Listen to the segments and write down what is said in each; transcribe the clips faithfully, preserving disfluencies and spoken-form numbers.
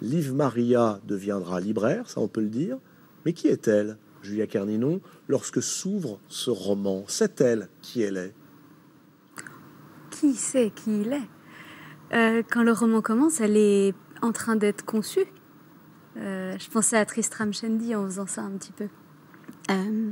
Liv Maria deviendra libraire, ça on peut le dire. Mais qui est-elle, Julia Kerninon, lorsque s'ouvre ce roman? C'est-elle qui elle est? Qui sait qui il est? euh, Quand le roman commence, elle est en train d'être conçue. Euh, je pensais à Tristram Shandy en faisant ça un petit peu. Euh,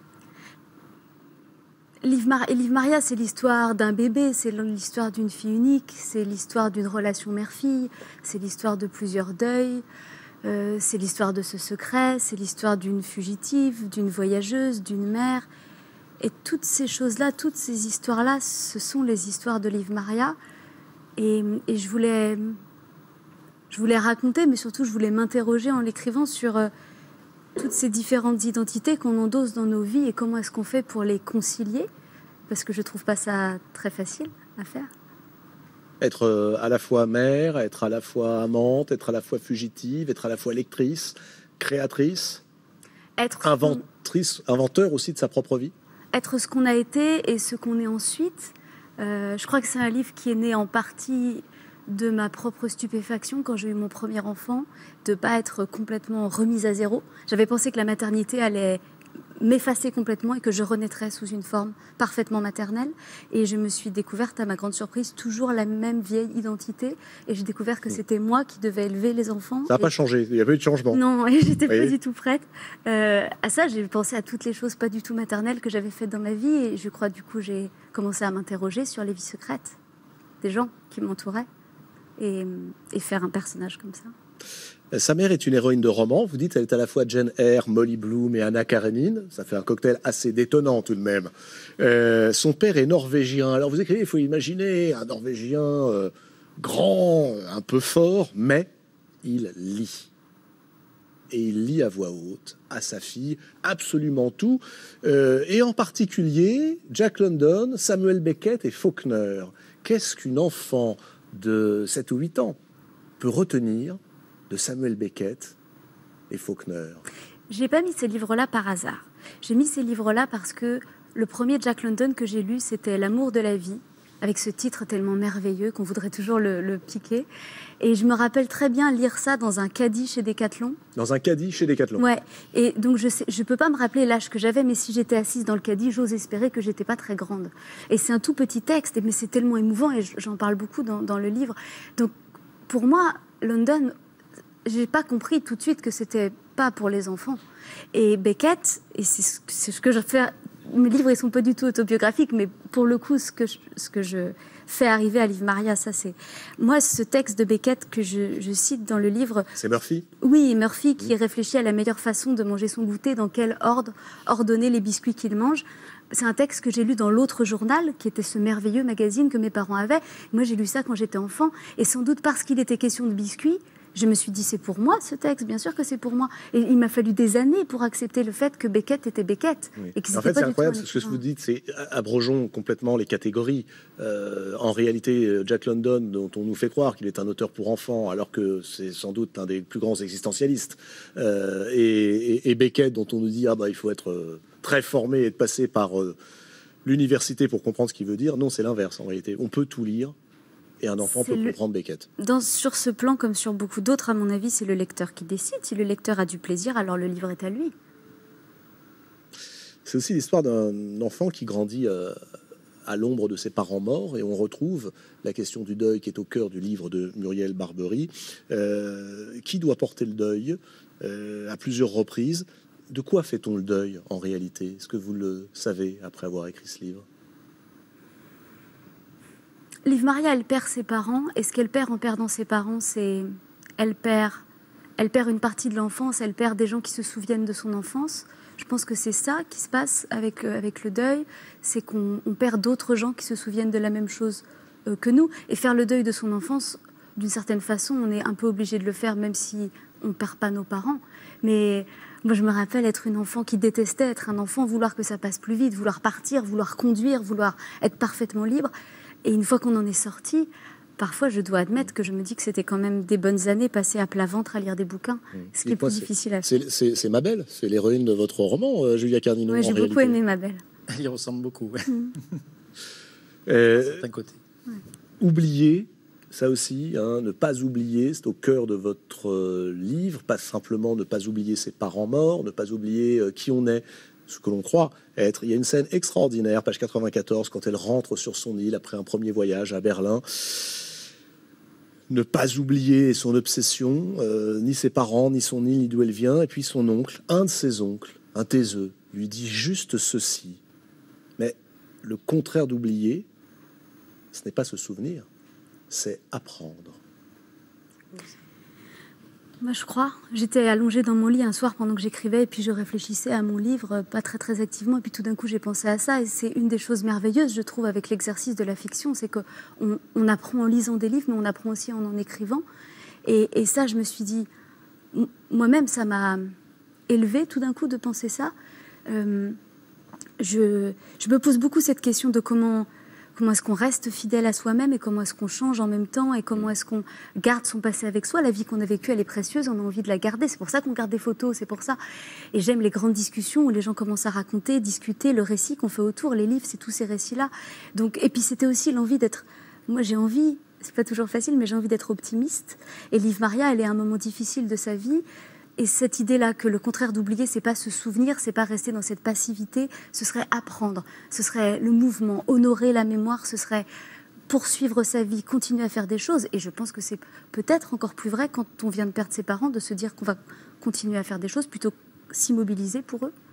Liv, Mar Liv Maria, c'est l'histoire d'un bébé, c'est l'histoire d'une fille unique, c'est l'histoire d'une relation mère-fille, c'est l'histoire de plusieurs deuils, euh, c'est l'histoire de ce secret, c'est l'histoire d'une fugitive, d'une voyageuse, d'une mère. Et toutes ces choses-là, toutes ces histoires-là, ce sont les histoires de Liv Maria. Et, et je voulais, je voulais raconter, mais surtout je voulais m'interroger en l'écrivant sur euh, toutes ces différentes identités qu'on endosse dans nos vies et comment est-ce qu'on fait pour les concilier, parce que je trouve pas ça très facile à faire. Être euh, à la fois mère, être à la fois amante, être à la fois fugitive, être à la fois lectrice, créatrice, être inventrice, inventeur aussi de sa propre vie. Être ce qu'on a été et ce qu'on est ensuite. Euh, je crois que c'est un livre qui est né en partie de ma propre stupéfaction quand j'ai eu mon premier enfant, de ne pas être complètement remise à zéro. J'avais pensé que la maternité allait m'effacer complètement et que je renaîtrais sous une forme parfaitement maternelle. Et je me suis découverte, à ma grande surprise, toujours la même vieille identité. Et j'ai découvert que c'était moi qui devais élever les enfants. Ça n'a pas changé, il n'y a pas eu de changement. Non, et j'étais pas du tout prête. Euh, à ça, j'ai pensé à toutes les choses pas du tout maternelles que j'avais faites dans ma vie. Et je crois, du coup, j'ai commencé à m'interroger sur les vies secrètes des gens qui m'entouraient et, et faire un personnage comme ça. Sa mère est une héroïne de roman. Vous dites qu'elle est à la fois Jane Eyre, Molly Bloom et Anna Karenine. Ça fait un cocktail assez détonnant tout de même. Euh, son père est norvégien. Alors vous écrivez, il faut imaginer un norvégien euh, grand, un peu fort, mais il lit. Et il lit à voix haute à sa fille absolument tout. Euh, et en particulier Jack London, Samuel Beckett et Faulkner. Qu'est-ce qu'une enfant de sept ou huit ans peut retenir de Samuel Beckett et Faulkner? J'ai pas mis ces livres-là par hasard. J'ai mis ces livres-là parce que le premier Jack London que j'ai lu, c'était L'amour de la vie, avec ce titre tellement merveilleux qu'on voudrait toujours le, le piquer. Et je me rappelle très bien lire ça dans un caddie chez Decathlon. Dans un caddie chez Decathlon. Ouais. Et donc je sais, je peux pas me rappeler l'âge que j'avais, mais si j'étais assise dans le caddie, j'ose espérer que j'étais pas très grande. Et c'est un tout petit texte, mais c'est tellement émouvant et j'en parle beaucoup dans, dans le livre. Donc pour moi, London, j'ai pas compris tout de suite que c'était pas pour les enfants. Et Beckett, et c'est ce, c'est ce que je fais. Mes livres, ils sont pas du tout autobiographiques, mais pour le coup, ce que je, ce que je fais arriver à Liv Maria, ça c'est... Moi, ce texte de Beckett que je, je cite dans le livre... C'est Murphy? Oui, Murphy qui mmh. réfléchit à la meilleure façon de manger son goûter, dans quel ordre ordonner les biscuits qu'il mange. C'est un texte que j'ai lu dans l'autre journal, qui était ce merveilleux magazine que mes parents avaient. Moi, j'ai lu ça quand j'étais enfant, et sans doute parce qu'il était question de biscuits, je me suis dit, c'est pour moi ce texte, bien sûr que c'est pour moi. Et il m'a fallu des années pour accepter le fait que Beckett était Beckett. Oui. Et que en fait, pas c'est incroyable, tout ce que vous dites, c'est abrogeons complètement les catégories. Euh, en réalité, Jack London, dont on nous fait croire qu'il est un auteur pour enfants, alors que c'est sans doute un des plus grands existentialistes, euh, et, et, et Beckett, dont on nous dit, ah bah, il faut être euh, très formé et de passer par euh, l'université pour comprendre ce qu'il veut dire. Non, c'est l'inverse, en réalité. On peut tout lire. Et un enfant peut le... comprendre Beckett. Dans, sur ce plan, comme sur beaucoup d'autres, à mon avis, c'est le lecteur qui décide. Si le lecteur a du plaisir, alors le livre est à lui. C'est aussi l'histoire d'un enfant qui grandit euh, à l'ombre de ses parents morts, et on retrouve la question du deuil qui est au cœur du livre de Muriel Barbery. Euh, qui doit porter le deuil euh, à plusieurs reprises? De quoi fait-on le deuil en réalité? Est-ce que vous le savez après avoir écrit ce livre? Liv Maria, elle perd ses parents, et ce qu'elle perd en perdant ses parents, c'est... Elle perd, elle perd une partie de l'enfance, elle perd des gens qui se souviennent de son enfance. Je pense que c'est ça qui se passe avec, euh, avec le deuil, c'est qu'on on perd d'autres gens qui se souviennent de la même chose euh, que nous. Et faire le deuil de son enfance, d'une certaine façon, on est un peu obligé de le faire, même si on ne perd pas nos parents. Mais moi, je me rappelle être une enfant qui détestait être un enfant, vouloir que ça passe plus vite, vouloir partir, vouloir conduire, vouloir être parfaitement libre. Et une fois qu'on en est sorti, parfois je dois admettre que je me dis que c'était quand même des bonnes années passées à plat ventre à lire des bouquins, mmh. ce qui est plus difficile à faire. C'est Mabel, c'est l'héroïne de votre roman, euh, Julia Kerninon. Oui, j'ai beaucoup aimé Mabel. Il ressemble beaucoup, ouais. Mmh. euh, d'un côté. Ouais. Oublier, ça aussi, hein, ne pas oublier, c'est au cœur de votre euh, livre, pas simplement ne pas oublier ses parents morts, ne pas oublier euh, qui on est, ce que l'on croit être. Il y a une scène extraordinaire, page quatre-vingt-quatorze, quand elle rentre sur son île après un premier voyage à Berlin. Ne pas oublier son obsession, euh, ni ses parents, ni son île, ni d'où elle vient. Et puis son oncle, un de ses oncles, un taiseux, lui dit juste ceci. Mais le contraire d'oublier, ce n'est pas se souvenir, c'est apprendre. Moi, je crois. J'étais allongée dans mon lit un soir pendant que j'écrivais et puis je réfléchissais à mon livre, pas très très activement. Et puis tout d'un coup, j'ai pensé à ça. Et c'est une des choses merveilleuses, je trouve, avec l'exercice de la fiction, c'est qu'on on apprend en lisant des livres, mais on apprend aussi en en écrivant. Et, et ça, je me suis dit, moi-même, ça m'a élevée tout d'un coup de penser ça. Euh, je, je me pose beaucoup cette question de comment... Comment est-ce qu'on reste fidèle à soi-même et comment est-ce qu'on change en même temps et comment est-ce qu'on garde son passé avec soi. La vie qu'on a vécue, elle est précieuse, on a envie de la garder. C'est pour ça qu'on garde des photos, c'est pour ça. Et j'aime les grandes discussions où les gens commencent à raconter, discuter, le récit qu'on fait autour. Les livres, c'est tous ces récits-là. Donc, et puis c'était aussi l'envie d'être... Moi, j'ai envie, c'est pas toujours facile, mais j'ai envie d'être optimiste. Et Liv Maria, elle est à un moment difficile de sa vie. Et cette idée-là que le contraire d'oublier, c'est pas se souvenir, c'est pas rester dans cette passivité, ce serait apprendre, ce serait le mouvement, honorer la mémoire, ce serait poursuivre sa vie, continuer à faire des choses. Et je pense que c'est peut-être encore plus vrai quand on vient de perdre ses parents, de se dire qu'on va continuer à faire des choses plutôt que s'immobiliser pour eux.